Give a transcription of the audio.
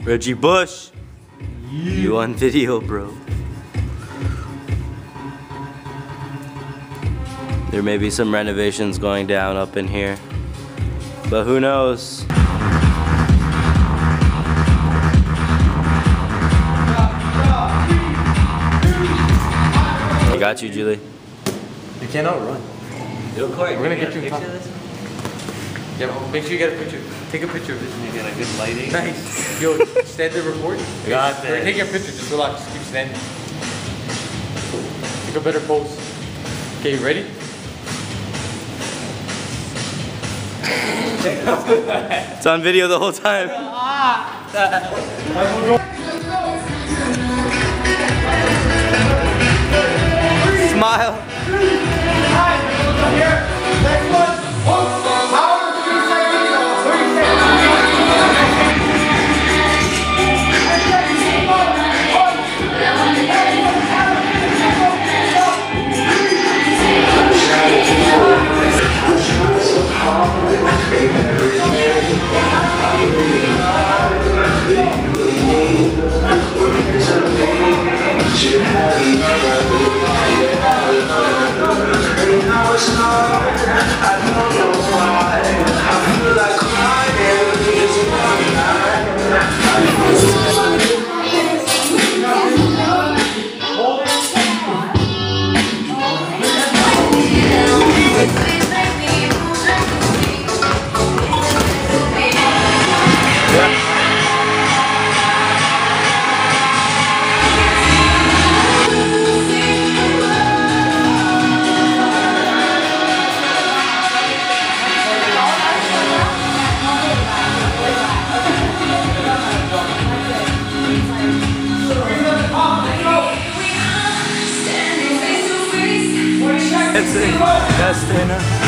Reggie Bush, you on video, bro. There may be some renovations going down up in here, but who knows? I got you, Julie. You cannot run. We're gonna get you a picture of this. Yeah, make sure you get a picture. Take a picture of this. You get a good lighting. Nice. Yo, stand there, record. Got We're this. taking a picture. Just relax. Just keep standing. Take a better pose. Okay, you ready? It's on video the whole time. Smile. Next one. That's it.